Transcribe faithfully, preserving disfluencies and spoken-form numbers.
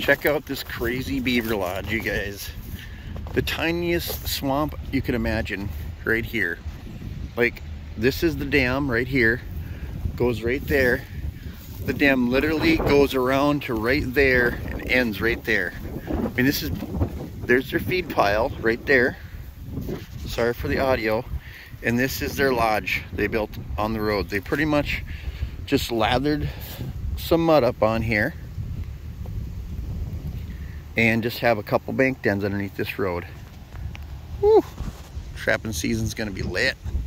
Check out this crazy beaver lodge, you guys. The tiniest swamp you can imagine right here. Like, this is the dam right here, goes right there. The dam literally goes around to right there and ends right there. I mean, this is, there's their feed pile right there. Sorry for the audio. And this is their lodge they built on the road. They pretty much just lathered some mud up on here and just have a couple bank dens underneath this road. Woo! Trapping season's gonna be lit.